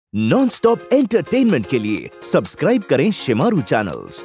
Non stop entertainment के लिए subscribe करें शिमारू चैनल्स।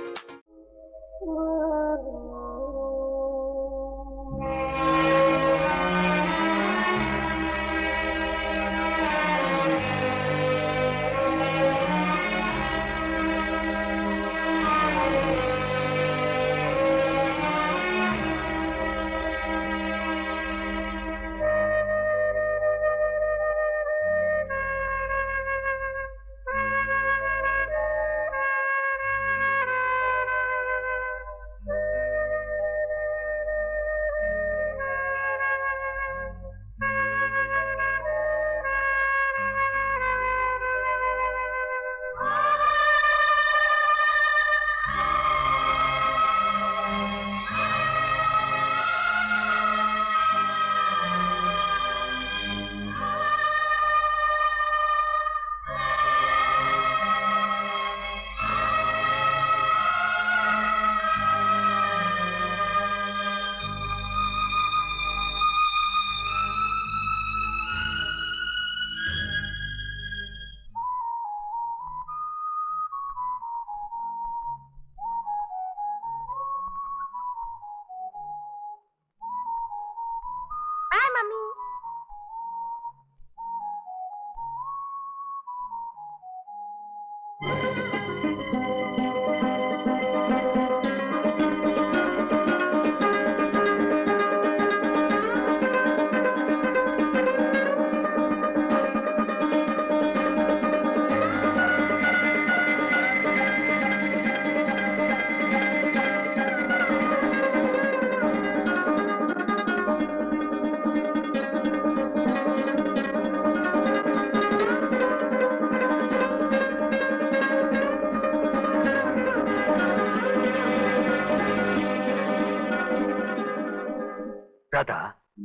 राधा,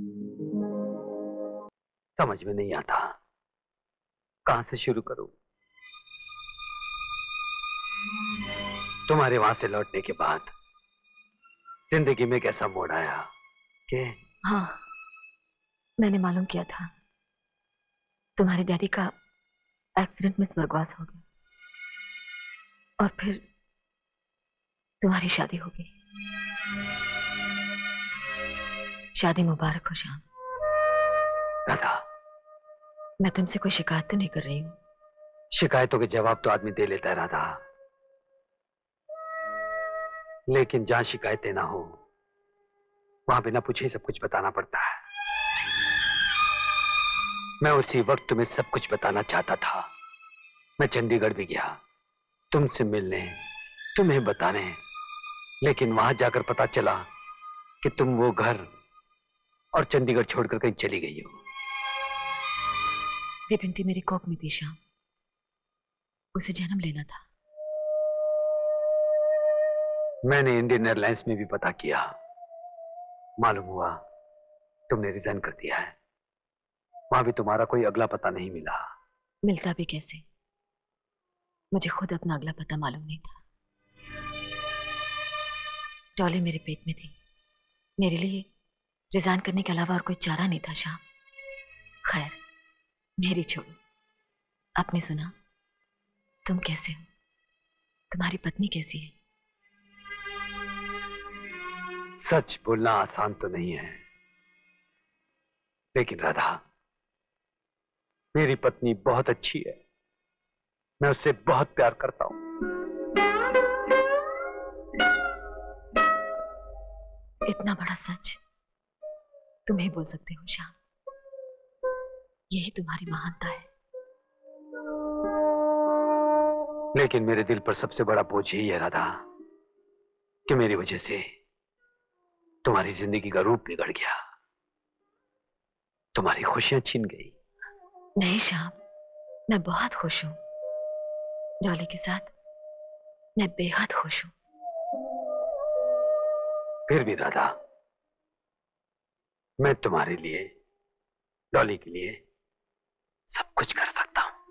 समझ में नहीं आता कहां से शुरू करूं। तुम्हारे वहां से लौटने के बाद जिंदगी में कैसा मोड़ आया कि हाँ, मैंने मालूम किया था तुम्हारे डैडी का एक्सीडेंट में स्वर्गवास हो गया और फिर तुम्हारी शादी हो गई। शादी मुबारक हो श्याम। राधा, मैं तुमसे कोई शिकायत तो नहीं कर रही हूं। शिकायतों के जवाब तो आदमी दे लेता है राधा, लेकिन जहां शिकायतें ना हो वहां बिना पूछे सब कुछ बताना पड़ता है। मैं उसी वक्त तुम्हें सब कुछ बताना चाहता था। मैं चंडीगढ़ भी गया तुमसे मिलने, तुम्हें बताने, लेकिन वहां जाकर पता चला कि तुम वो घर और चंडीगढ़ छोड़कर कहीं चली गई हो। दीपिंती मेरी कोख में थी श्याम, उसे जन्म लेना था। मैंने इंडियन एयरलाइंस में भी पता किया, मालूम हुआ तुमने रिजाइन कर दिया है। वहां भी तुम्हारा कोई अगला पता नहीं मिला। मिलता भी कैसे, मुझे खुद अपना अगला पता मालूम नहीं था। डॉली मेरे पेट में थी, मेरे लिए रिजाइन करने के अलावा और कोई चारा नहीं था श्याम। खैर, मेरी छोड़ो, आपने सुना तुम कैसे हो, तुम्हारी पत्नी कैसी है? सच बोलना आसान तो नहीं है, लेकिन राधा, मेरी पत्नी बहुत अच्छी है। मैं उससे बहुत प्यार करता हूं। इतना बड़ा सच तुम ही बोल सकते हो श्याम, यही तुम्हारी महानता है। लेकिन मेरे दिल पर सबसे बड़ा बोझ यही है राधा कि मेरी वजह से तुम्हारी जिंदगी का रूप बिगड़ गया, तुम्हारी खुशियां छीन गई। नहीं श्याम, मैं बहुत खुश हूं। डॉली के साथ मैं बेहद खुश हूं। फिर भी राधा, मैं तुम्हारे लिए, डॉली के लिए सब कुछ कर सकता हूं।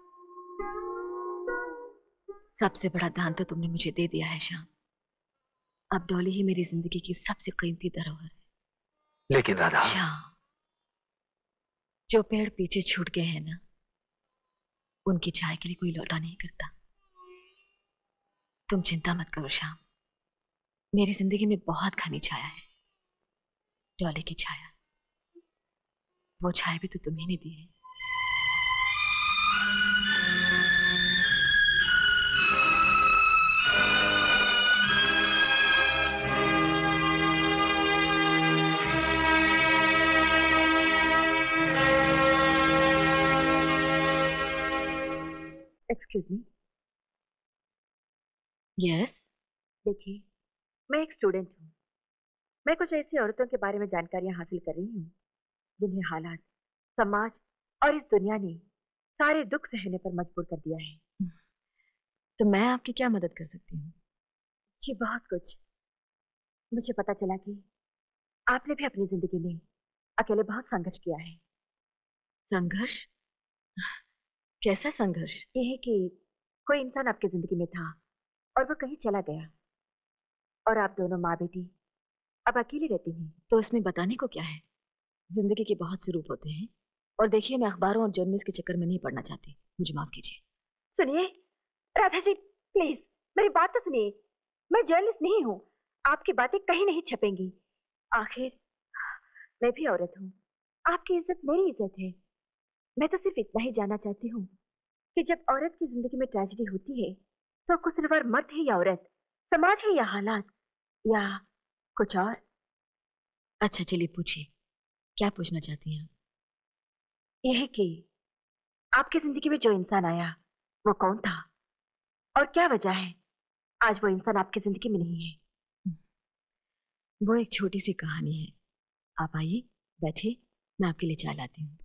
सबसे बड़ा दान तो तुमने मुझे दे दिया है श्याम। अब डॉली ही मेरी जिंदगी की सबसे कीमती धरोहर है। लेकिन राधा, श्याम, जो पेड़ पीछे छूट गए हैं ना, उनकी छाया के लिए कोई लौटा नहीं करता। तुम चिंता मत करो श्याम, मेरी जिंदगी में बहुत घनी छाया है, डॉली की छाया। वो छाया भी तो तुम्ही ने दी है। Excuse me. यस। देखिए, मैं एक स्टूडेंट हूँ। मैं कुछ ऐसी औरतों के बारे में जानकारियां हासिल कर रही हूँ जिन्हें हालात, समाज और इस दुनिया ने सारे दुख सहने पर मजबूर कर दिया है। तो मैं आपकी क्या मदद कर सकती हूँ? जी बहुत कुछ। मुझे पता चला कि आपने भी अपनी जिंदगी में अकेले बहुत संघर्ष किया है। संघर्ष? कैसा संघर्ष? ये है कि कोई इंसान आपकी जिंदगी में था और वो कहीं चला गया और आप दोनों माँ बेटी अब अकेली रहती हैं। तो इसमें बताने को क्या है? जिंदगी के बहुत से रूप होते हैं। और देखिए, मैं अखबारों और जर्नलिस्ट के चक्कर में नहीं पड़ना चाहती, मुझे माफ कीजिए। सुनिए राधा जी, प्लीज मेरी बात तो सुनिए। मैं जर्नलिस्ट नहीं हूँ, आपकी बातें कहीं नहीं छपेंगी। आखिर मैं भी औरत हूँ, आपकी इज्जत मेरी इज्जत है। मैं तो सिर्फ इतना ही जानना चाहती हूँ कि जब औरत की जिंदगी में ट्रेजेडी होती है तो कसूरवार मर्द है या औरत, समाज है या हालात, या कुछ और? अच्छा चलिए पूछिए, क्या पूछना चाहती हैं आप? यह है कि आपकी जिंदगी में जो इंसान आया वो कौन था और क्या वजह है आज वो इंसान आपकी जिंदगी में नहीं है? वो एक छोटी सी कहानी है। आप आइए, बैठिए, मैं आपके लिए चाय लाती हूँ।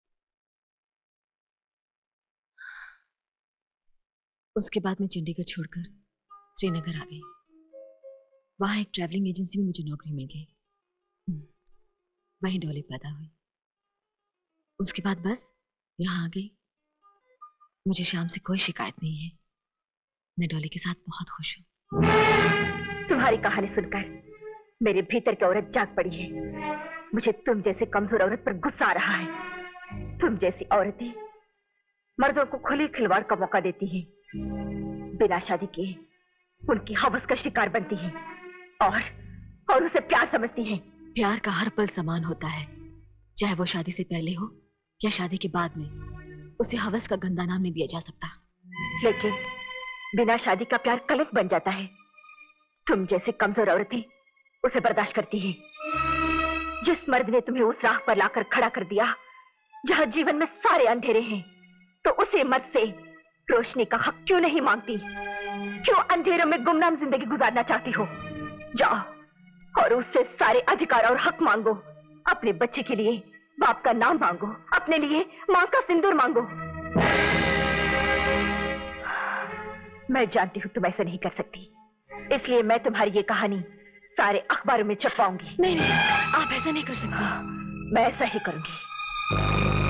उसके बाद मैं चंडीगढ़ छोड़कर श्रीनगर आ गई। वहां एक ट्रैवलिंग एजेंसी में मुझे नौकरी मिल गई। वहीं डॉली पैदा हुई। उसके बाद बस यहाँ आ गई। मुझे शाम से कोई शिकायत नहीं है। मैं डॉली के साथ बहुत खुश हूँ। तुम्हारी कहानी सुनकर मेरे भीतर की औरत जाग पड़ी है। मुझे तुम जैसे कमजोर औरत पर गुस्सा आ रहा है। तुम जैसी औरतें मर्दों को खुले खिलवाड़ का मौका देती हैं, बिना शादी के उनकी हवस का शिकार बनती हैं और उसे प्यार समझती हैं। प्यार का हर पल समान होता है, चाहे वो शादी से पहले हो या शादी के बाद में। उसे हवस का गंदा नाम नहीं दिया जा सकता। लेकिन बिना शादी का प्यार कलंक बन जाता है। तुम जैसे कमजोर औरतें उसे बर्दाश्त करती हैं। जिस मर्द ने तुम्हें उस राह पर लाकर खड़ा कर दिया जहां जीवन में सारे अंधेरे हैं, तो उसे मर्द से रोशनी का हक क्यों नहीं मांगती? क्यों अंधेरों में गुमनाम जिंदगी गुजारना चाहती हो? जाओ और उससे सारे अधिकार और हक मांगो। अपने बच्चे के लिए बाप का नाम मांगो, अपने लिए मां का सिंदूर मांगो। मैं जानती हूं तुम ऐसा नहीं कर सकती, इसलिए मैं तुम्हारी ये कहानी सारे अखबारों में छपवाऊंगी। नहीं, आप ऐसा नहीं कर सकती। मैं ऐसा ही करूंगी।